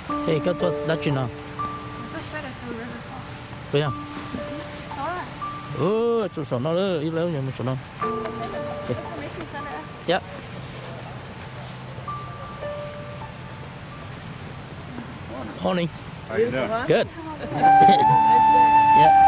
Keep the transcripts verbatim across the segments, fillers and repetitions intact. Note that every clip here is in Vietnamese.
Hey, cái tôi đã chuyển nào? Tôi sẽ để từ river fall. Vậy à? Sáu rồi. Ừ, chỗ số nó đó, ít lâu rồi một số nó. Mấy chị sẽ nữa? Dạ. Morning. How you doing? Good. Yeah.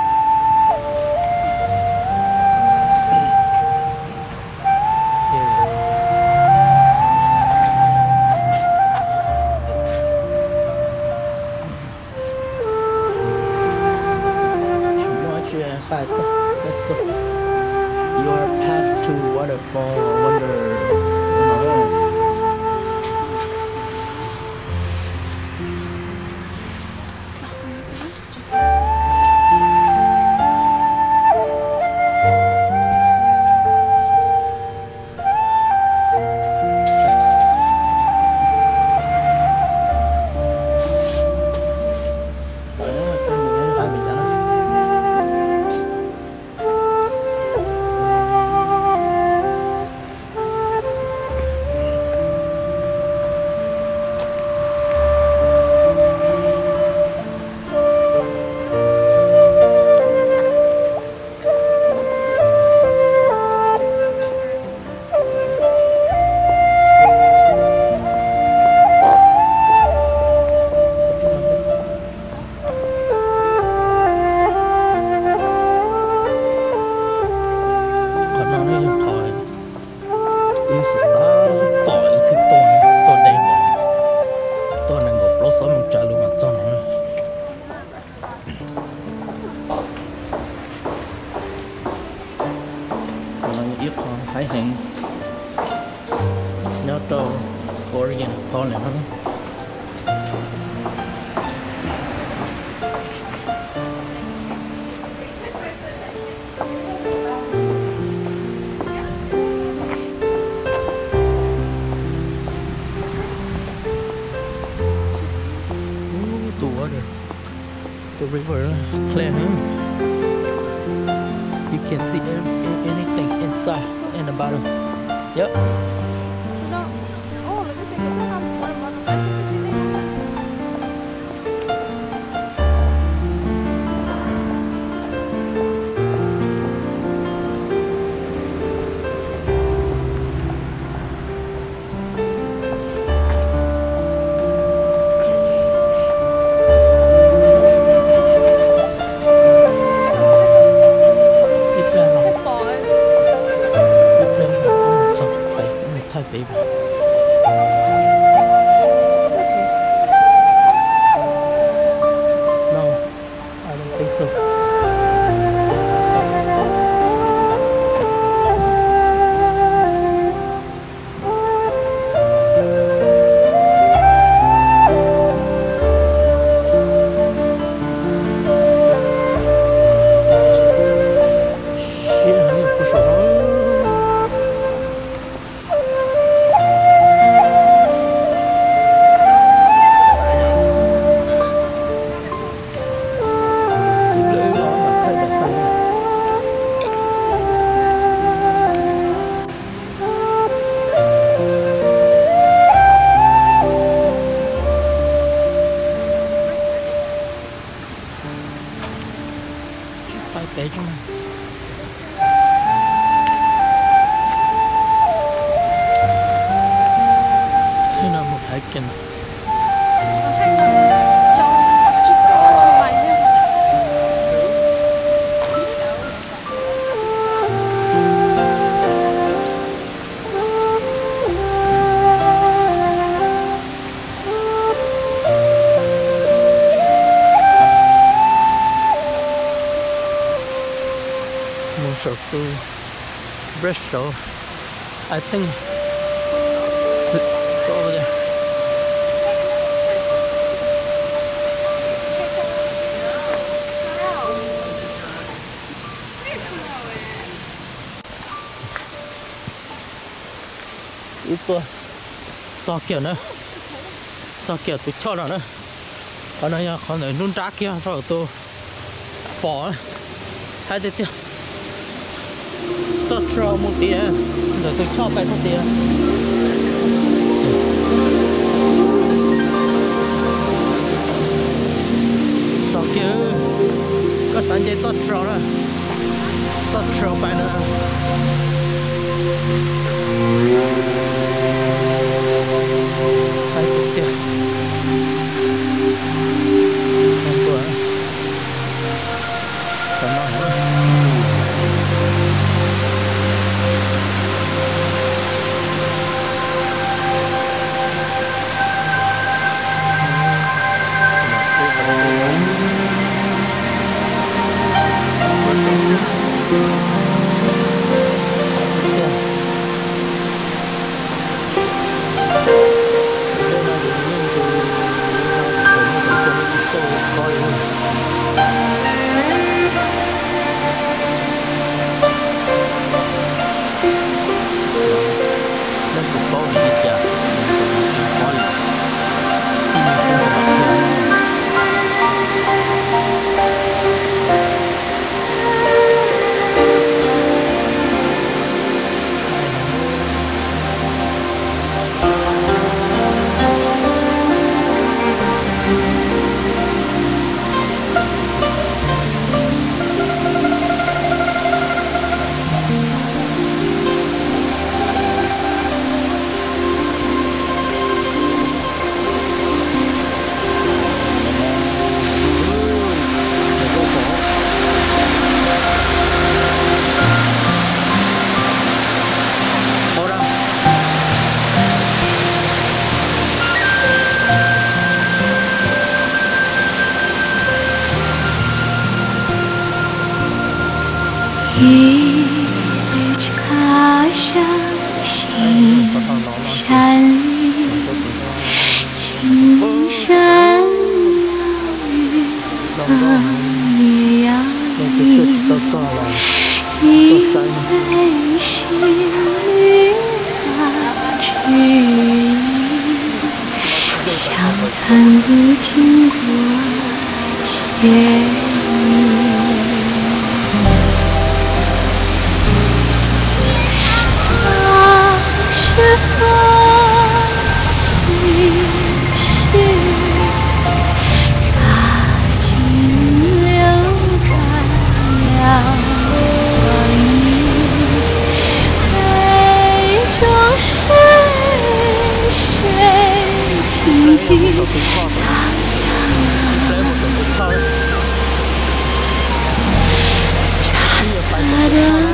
Let's go. Your path to waterfall wonder. Thái Hạnh nhớ trâu Korean con này nó the water, the river clear, huh? You can see anything inside and the bottom. Yep. Baby. No, I don't think so. Shit, honey, push it on. Phải té chứ mà. Thế là một hải cảnh. So to Bristol, I think. Let's go over there. Ủa, sao kiểu nữa? Sao kiểu tôi cho nó nữa? Còn này còn này nôn trác kia, rồi tôi bỏ hai tiếp theo. Cho cho một tí rồi tôi cho cái một tí. 到车了，到车摆了。还不掉，很多，怎么了？ 一缕茶香心山里，青山鸟语风也摇曳，一杯新绿发之意，相谈不经过千里。是否其实茶尽流转了光阴，杯中是谁轻轻荡漾？茶色的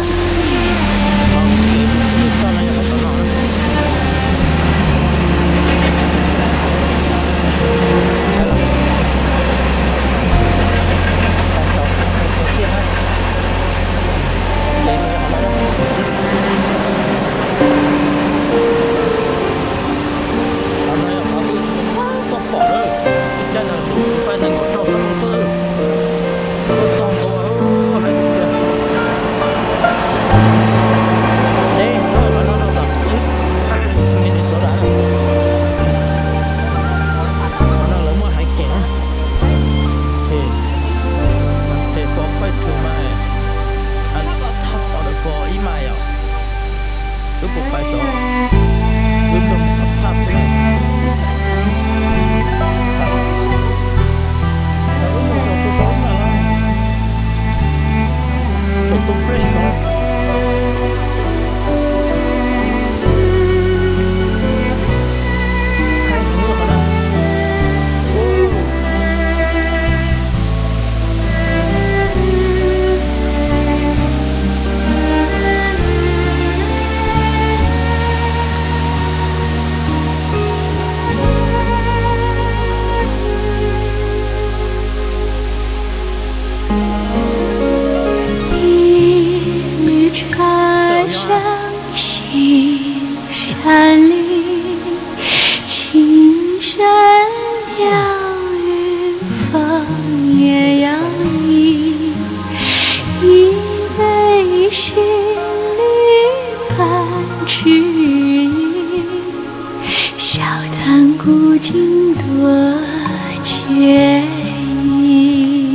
山里，青山鸟语风也摇曳，一杯新绿伴知音，笑谈古今多惬意。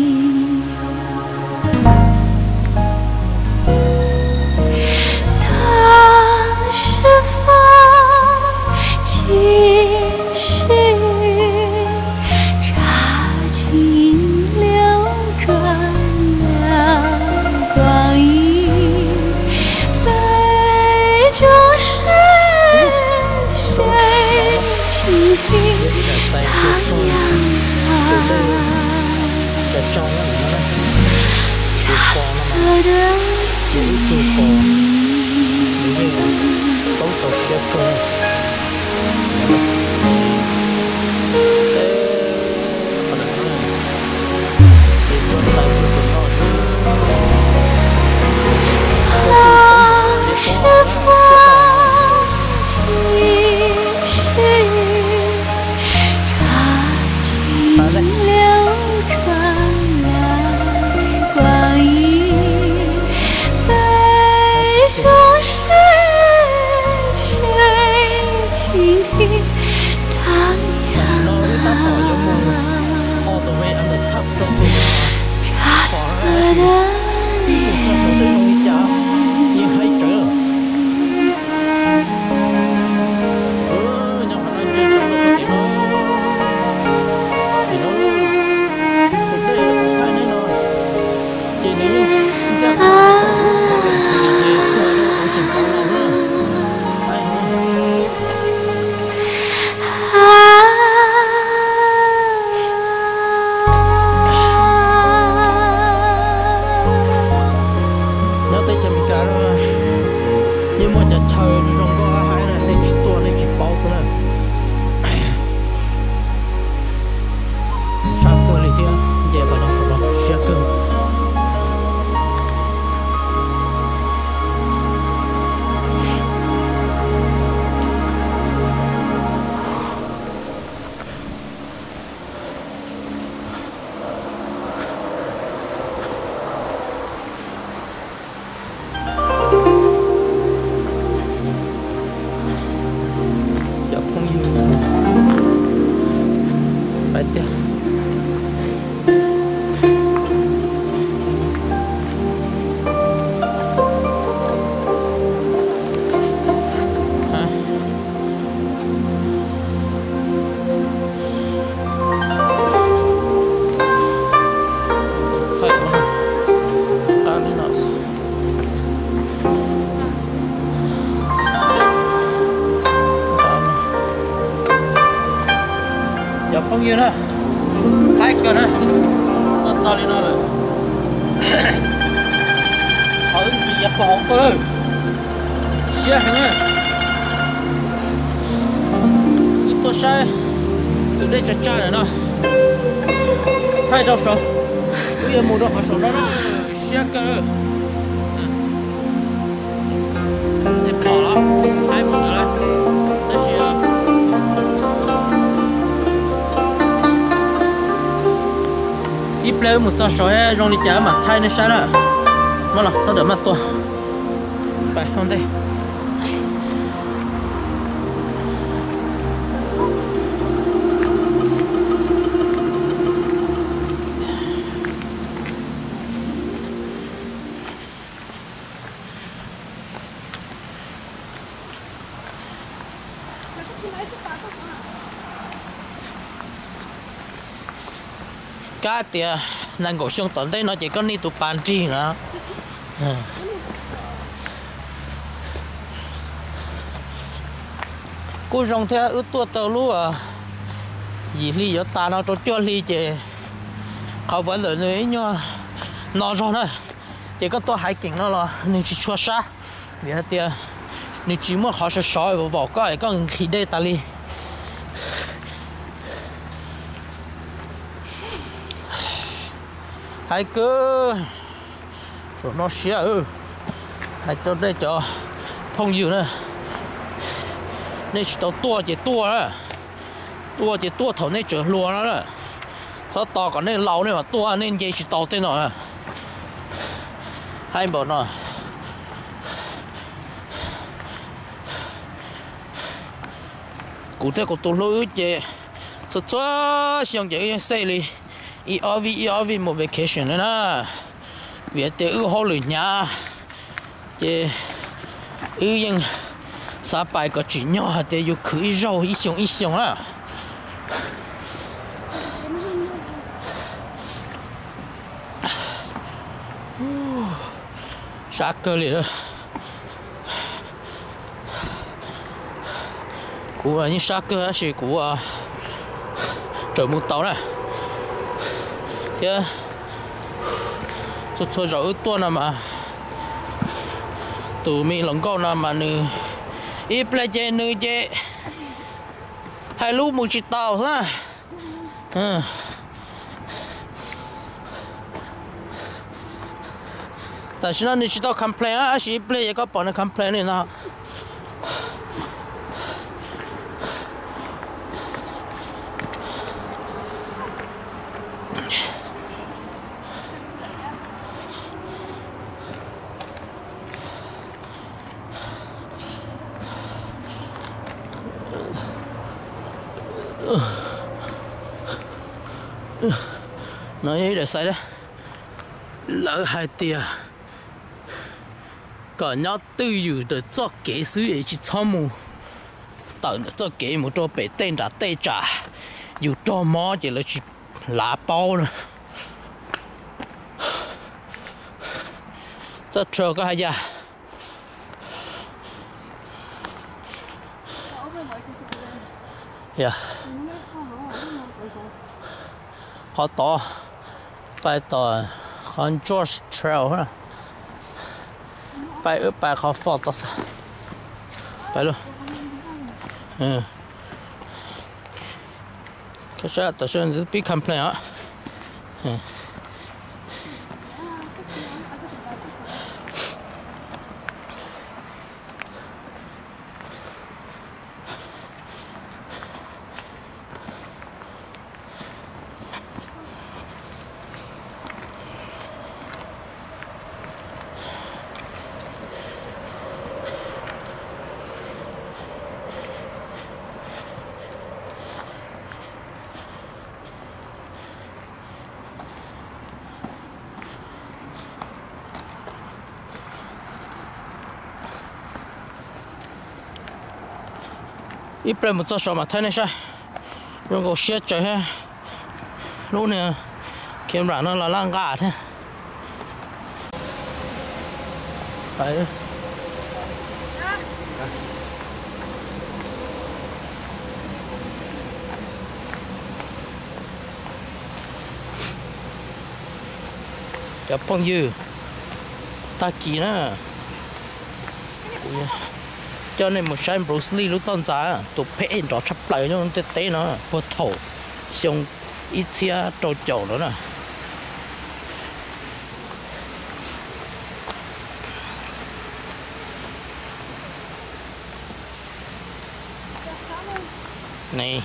茶尽流转了 để trong nó nó chụp cò nó mà chụp chụp cò như tấu tấu kia cơ không yên ha hai cân ha nó cho lên nó rồi họ ứng gì nhập bỏ cơ xe hàng á ít tôi sai từ đây chặt chặt rồi nó thay đâu sao bây giờ mua đồ họ số đó đó xe cơ để bỏ nó hai một nữa đây xe ít lấy một trăm sáu mươi rong đi trả mà thay nó sai đó mà là sao được mà to phải không đây cá thì nàng cổ xương tận đây nó chỉ có đi tụ bàn chi nữa cô rong theo ướt tua tàu lúa à gì li ở ta nó cho cho li chỉเขาvẫn lợi nữa nhưng nó rồi này chỉ có tôi hải cảnh nó là nên chỉ chua sa vì thế thì nên chỉ muốn họ sẽ soi vào vỏ cái có khí đây ta li hai cơ rồi nó xé ừ hai cho đây cho thông nhiều nữa nên chỉ tao tua chỉ tua đó tua chỉ tua thầu nên trở lùa nó đó sao to còn nên lâu nên mà tua nên dây chỉ tao tên rồi hai bộ nó cụ thể của tôi lối chứ cho cho xong vậy xây đi e rờ vê e rờ vê một vacation nữa nè vì thế ưu hậu lửa nhà chứ ưu yên sa bài có chỉ nhỏ thì yêu khử rau ít xong ít xong á sa cơ liền đó cú à như sa cơ là gì cú à trời mưa tàu nè kia cho cho rõ tua nào mà tụi mình lòng câu nào mà nữ ít plei chơi nữ chơi hai lúc một chiếc tàu ha ừ. Tại sao nữ chiếc tàu complain á chỉ plei có bọn nó complain này nào nói ấy để sai đó lỡ hai tia cả nhau tưอยู่的做给事也去参谋等做给một chỗ bị tên trả tên trảอยู่cho mó chỉ là chỉ lá bao nữa rất chờ cái gì yeah khó to bài to con George Trail ha bài ở bài khó phật đó bài luôn ừ cái sao tại sao bị complain á ít bữa một số mà thấy này sao rồi có xe chạy ha lúc này kiếm ra nó là lang gà thế đấy chụp phong dư ta kỳ nữa cho nên một sai Bruce Lee lúc tận giá tụi phe đó chấp lại cho nó tế nó bớt thổ xong ít xe trâu chậu nữa nè này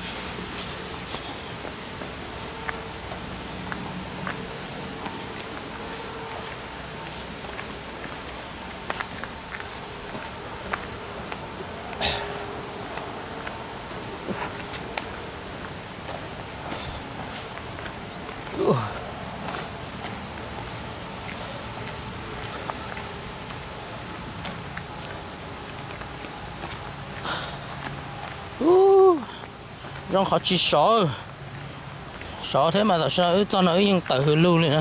rong khó chỉ sợ sợ thế mà tại sao ở cho nó ở những tự hư lưu này nè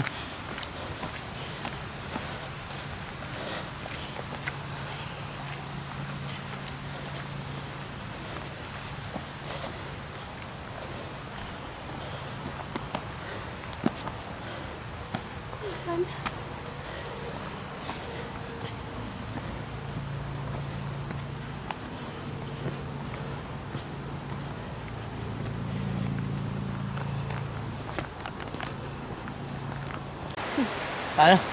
Đấy đó.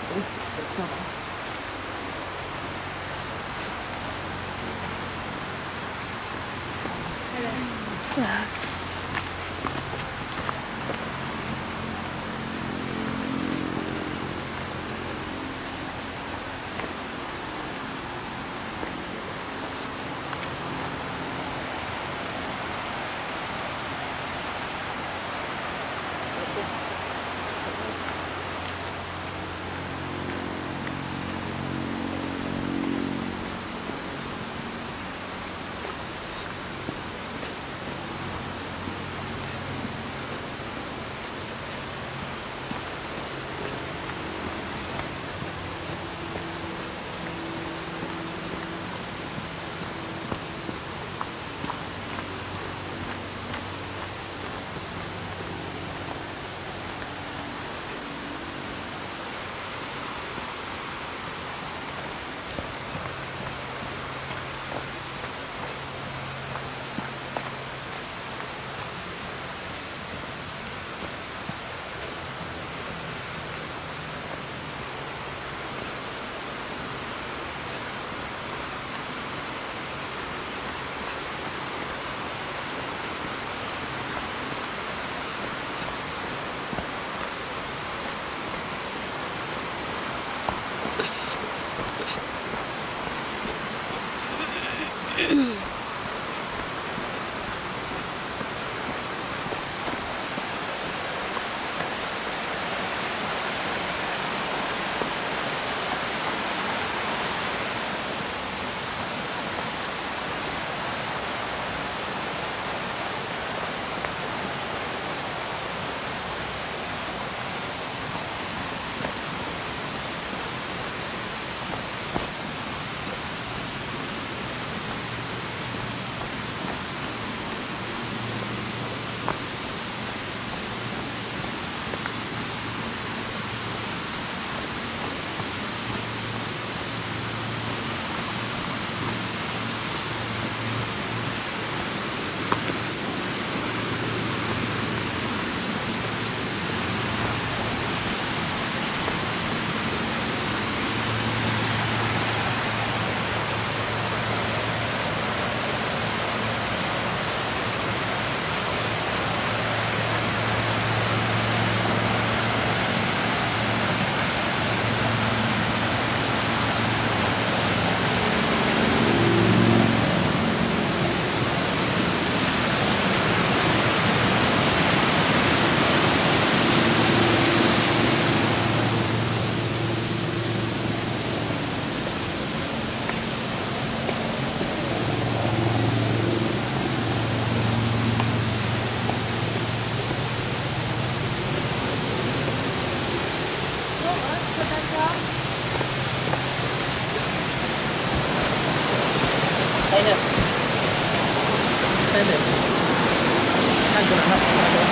Đây nè. Đây nè. Ăn cái nào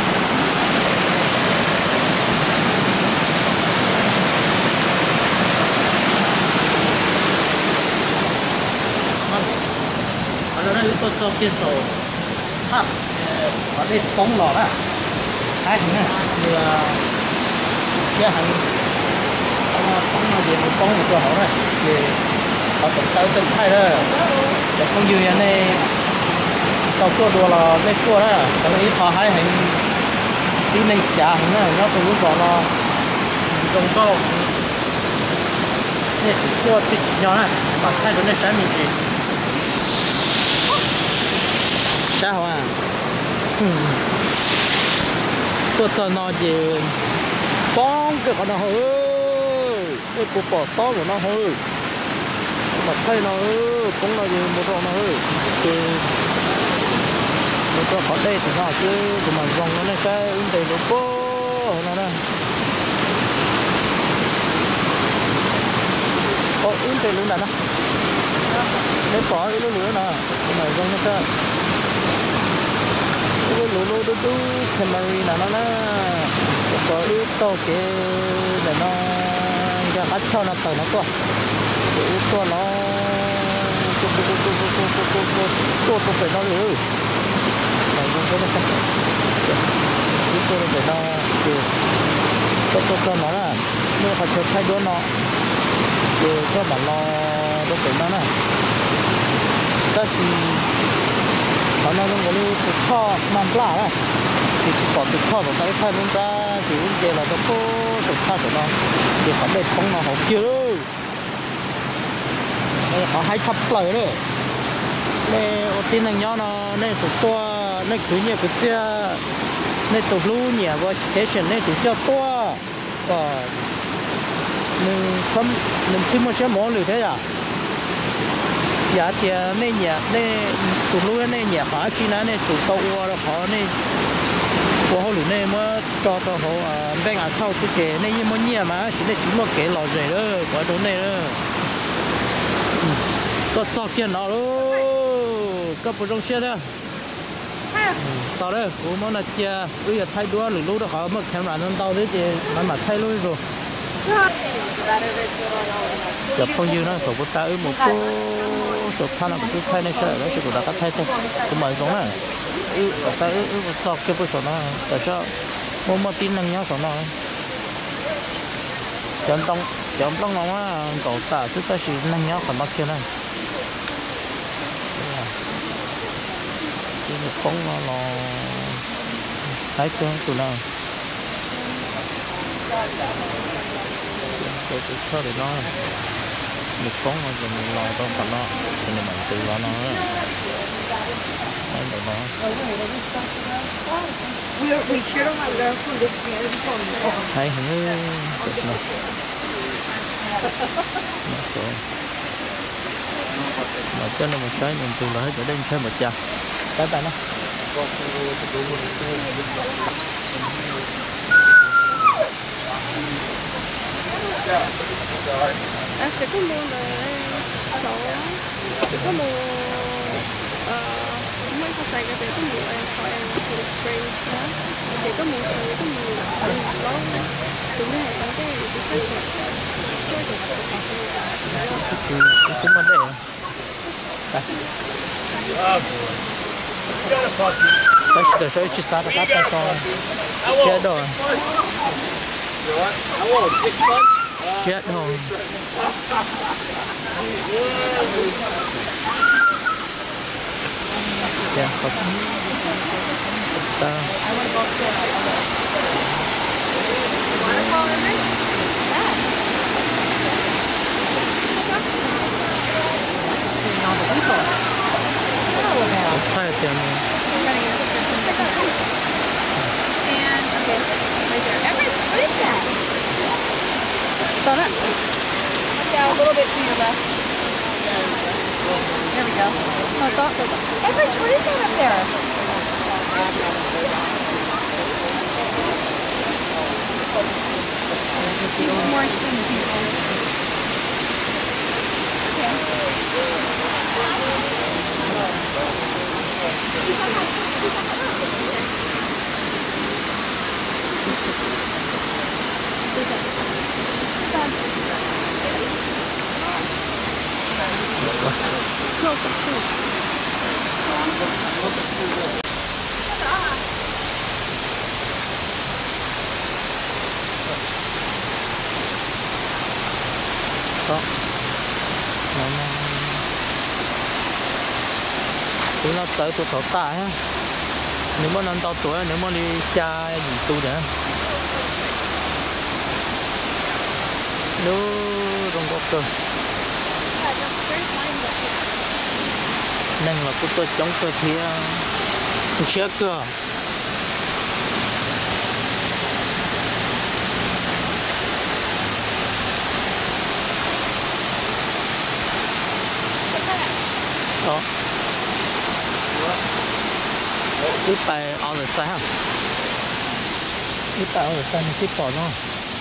ở đây có cho kia sổ thấp ở đây bóng lò á hai thằng này thì cái thằng bóng là gì một bóng một cơ hội này thì họ tự tự tự thay đó để không như vậy này tàu cua đùa là đây cua đó cái này họ hai thằng đi này trả thằng này nó từ lúc bỏ nó trồng câu này cua thịt nhỏ này mà thay đổi này sáng mình gì sao à tôi cho nó gì bóng cái con nó hơi cái cục bỏ to của nó hơi mà thay nó cũng là gì một con nó hơi thì một con khỏi đây thì nó chứ thì mà dòng nó này cái in tiền nó cố nó đây ô in tiền luôn nè nó để bỏ cái nữa nè nhưng mà dòng nó cái cái lúa lúa đu đu camera là nó nó có yếu tố cái để nó ra bắt cho nó tới nó to cái yếu tố nó to to to to to to to to to to phải nó nữa này cũng có nó yếu tố để nó cái to to to nó là nếu phải chơi thay đổi nó thì cho bạn nó nó phải nó này đó thì họ nói nó đi tụt cho năm lá đấy thì bỏ tụt cho rồi tới thay luôn ra thì bây là nó có tụt cho rồi nó thì họ để không nó họ chưa họ hay thấp lời đấy này ở trên này nhỏ nó này tụt to này cứ như cái kia này tụt lú nhỉ và station này tụt cho to và mình không mình chỉ muốn xem món lười thế à dạ thì này nhà này tụi lúa này nhà phá chi nó này tụi tàu rồi họ này của họ lúa này mà cho tàu họ bên à sau cái cái này như mấy nhà mà chỉ để chỉ một cái lò rể đó của chỗ này đó có sao kia nó luôn có bộ trong xe đó tao đấy cũng muốn là chia bây giờ thay đua lúa đó họ mất khám là nó tao đấy thì nó mà thay luôn rồi giờ không như nó phải có ta một cô số thằng nào cũng thay này chơi đó chỉ có đã thay thôi cũng mới giống này ư ở tay ư ư sọc cái bộ số nó để cho mua một tin năng nhá số nó chọn tông chọn tông nó á cậu ta cứ ta chỉ năng nhá còn bắt kia này cái một con nó nó thấy cơ tụi nào tôi tôi cho để nó một con nó dùng lò to phần nó thì mình tự lo nó đấy để nó hay hứng được nó mà cho nó một cái mình tự lo hết ở đây chơi một chà cái tay nó à, sẽ có mua là số sẽ có mua mấy cái tay cái sẽ có mua em coi em thì spray đó thì có mua thì có mua đó chúng này có cái cái thì cũng vấn đề đây tôi sẽ chỉ sát cái tay con chế độ chết rồi dạ không ta thay tiền and okay right there every what is that Done it. yeah a little bit to your left there we go Oh, I thought so. Everest, what is that up there? More stingy. Đó. Nó nó tụi nó tới tụi thọ tạ ha. Nếu mà năm tao tuổi nếu mà đi cha gì tu đấy. Nó rong có cơ. Nên là tôi chống cơ thì tôi sẽ cơ. Đó. Cái bài ở rồi sai ha. Cái bài ở rồi sai nó tiếp bỏ nó.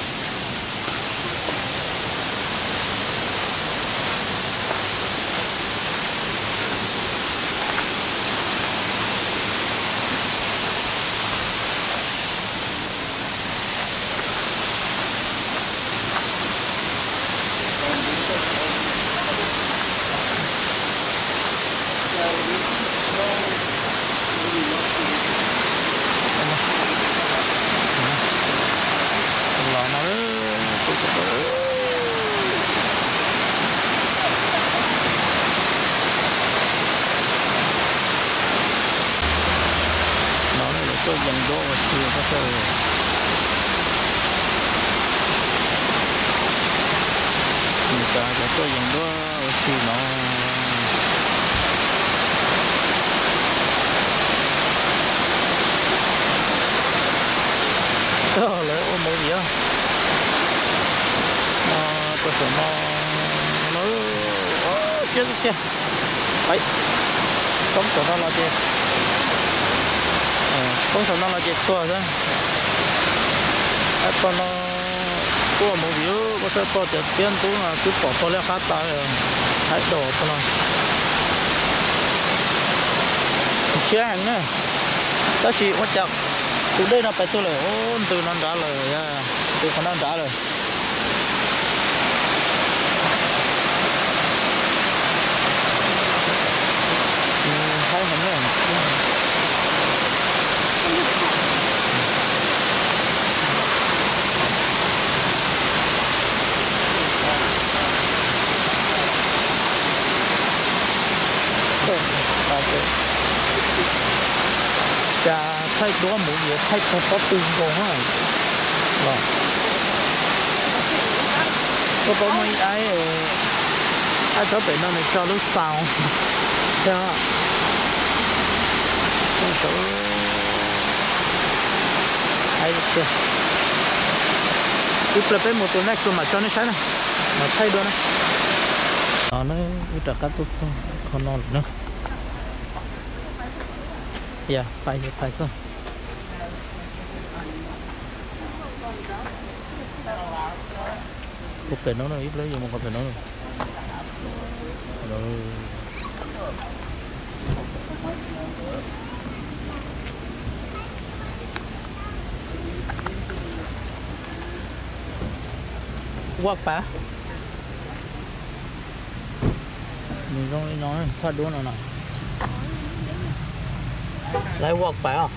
Tôi dần đỗ và chiều các tôi người ta cho tôi dần đỗ và chiều nó đó là ôm mối gì á tôi sợ nó nó chết chết ấy không sợ nó là chết không sao nó là chết to đó, cái con nó có một điều có thể có thể tiền tú là cứ bỏ vào lấy khát tay hãy đổ cho nó, chia hàng này, đó chỉ quan trọng, từ đây nó phải tôi lời ôn từ nó đã lời, từ nó đã lời, thấy không đấy. Chà thay đó một gì thay có có từng con á, rồi có có mấy ai ai cho bệnh nó này cho lúc sau, cho không số ai được chưa? Cứ plei một tuần này cứ mà cho nó sáng này, mà thay đó này, nó nó ít cắt tốt không non nữa. Ya, phải rồi, phải rồi. Cục bể nó nó ít lấy dùng một cục bể nó rồi. Rồi. Quạt phá. Mình không đi nói, thật đúng nào nào. Lấy quạt phải không?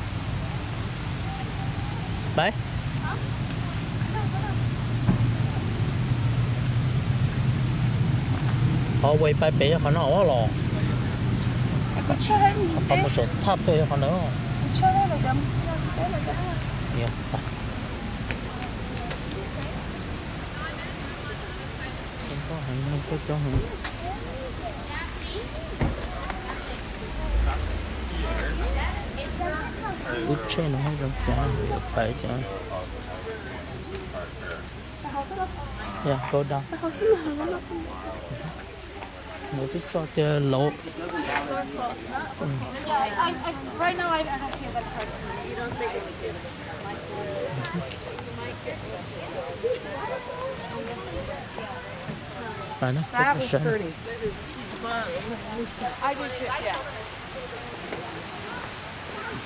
Đấy. Họ quay phải bể cho nó ổ lò. Có chơi gì thế? Có một số tháp thôi cho nó. Chơi là đâm, đấy là đâm. Yeah. Không có hay không có cho hả? Út chơi nó không có trả, phải trả. Yeah, go down. Một chút cho chơi lỗ. Right now I don't feel that hard. You don't think it's good. Phải nó. That was pretty. I did too, yeah.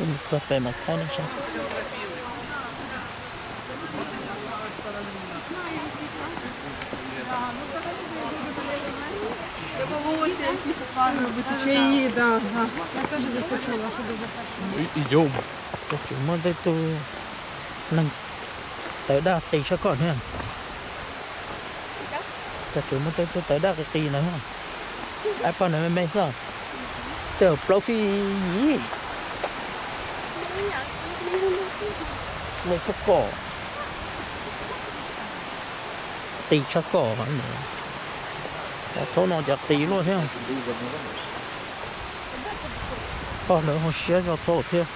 cái một số bề mặt thấy nó sao Идем. chúng muốn tới tôi nâng tới đa tỷ sao còn nữa ta chúng muốn tới tôi tới đa cái tỷ nữa ai còn nữa mấy sao tiểu profi gì lấy cho cỏ tỷ cho cỏ hả nữa thôi nó chặt tỷ luôn thấy không còn nữa họ xé cho tổ thêm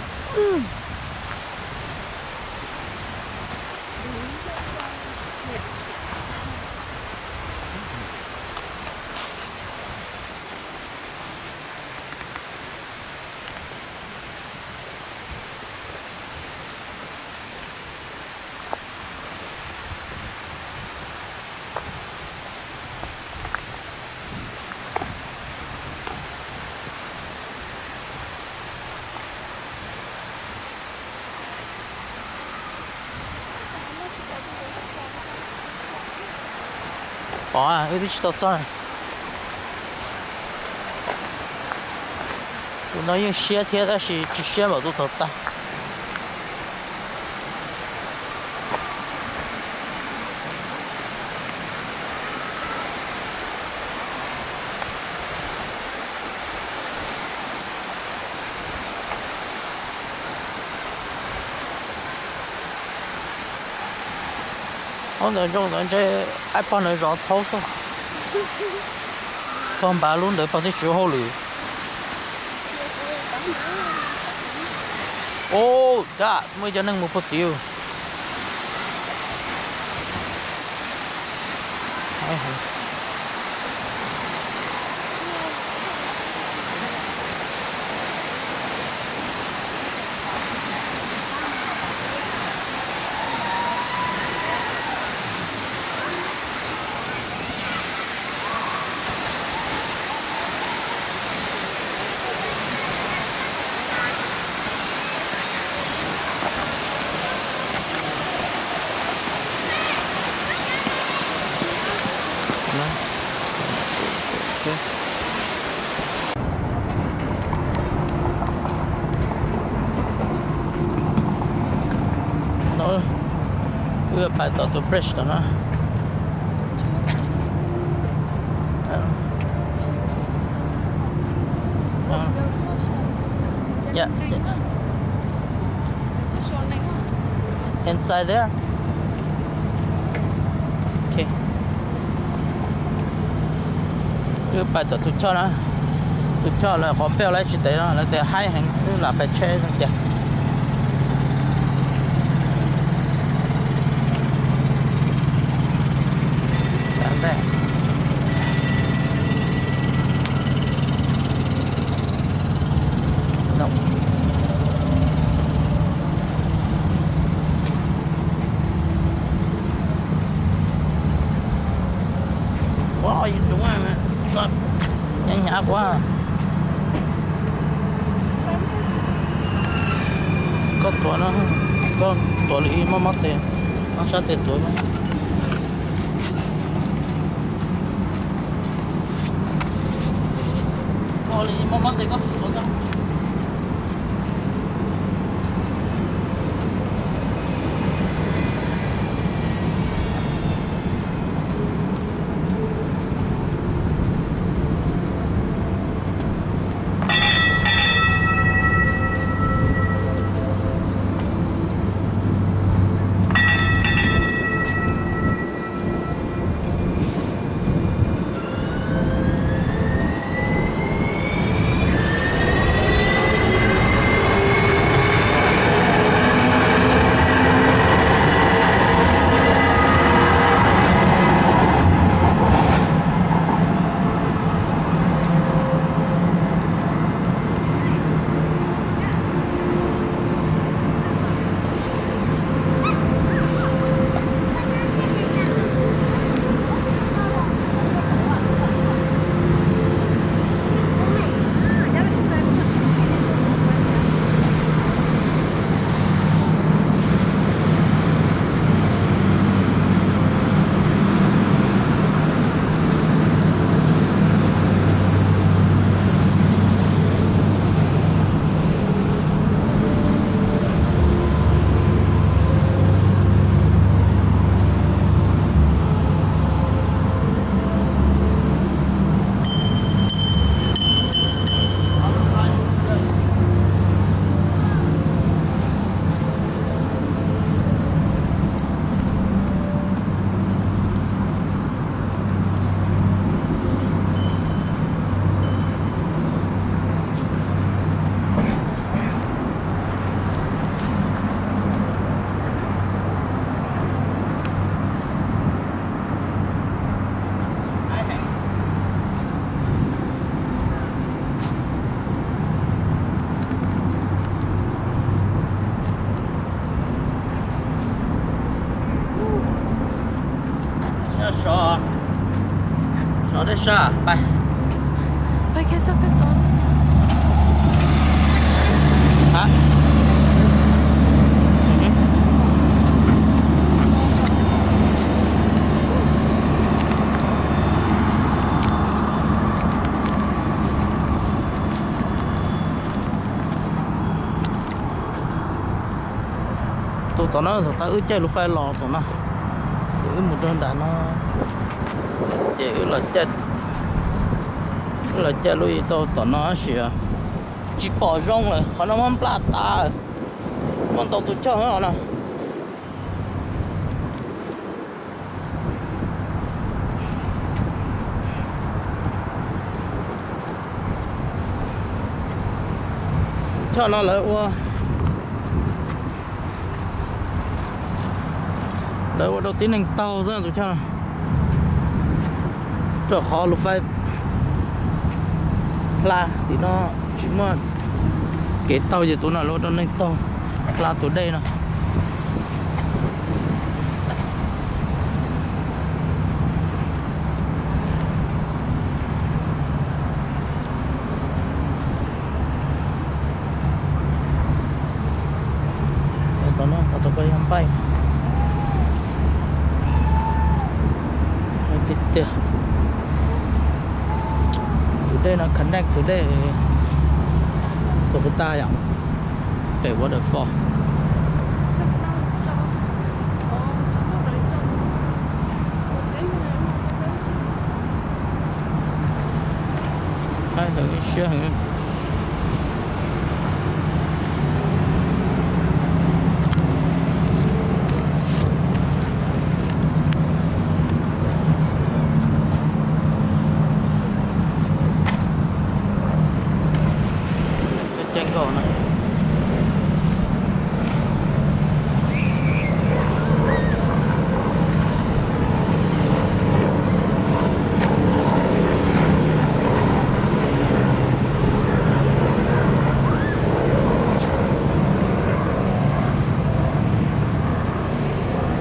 아, 여기 진짜 짠. 나用鞋贴的是只鞋毛都头大。我那种人这爱帮人绕头发，帮白路的把这最好了。哦，呀，没叫能没不丢。哎好。Nó đưa bài tỏ từ bridge đó nó yeah, yeah. Inside there. Okay. Đưa bài tỏ tôi cho nó tôi cho là khó bèo lại chỉ để nó là để hai hành là phải che rồi kìa. Đây. No. Wow, you doing man? Stop. Nhanh nhã quá. Có tuổi nó có tuổi lý mà mất tiền. Nó sát tiền tuổi mà. Oli mo mate ko ko nó đấy sao bay bay cái sao cái to hả tụi tụi nó tụi ta ướt chơi lúc phải lò tụi nó ướt một đơn đã nó chỉ là chơi là chơi lui tụi tụi nó xỉa chỉ bỏ rong rồi họ nó mắm plata món tàu tụi chơi hết rồi cho nó lại qua đấy đầu tiên anh tàu ra tụi cho rất khó lúc phải là thì nó chỉ mà cái tàu gì tụi nó lúc đó anh tàu là tụi đây nè tụi nó tụi bay không bay tiếp today nó connect today tụi chúng ta vậy để waterfall hai thằng cái xe hàng trên cầu này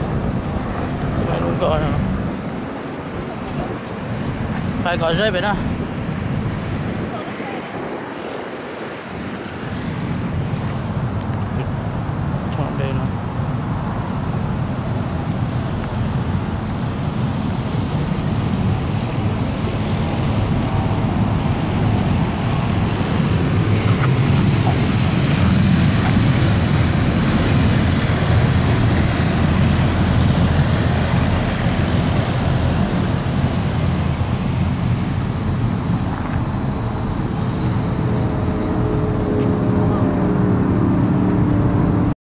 phải có dây bên đó.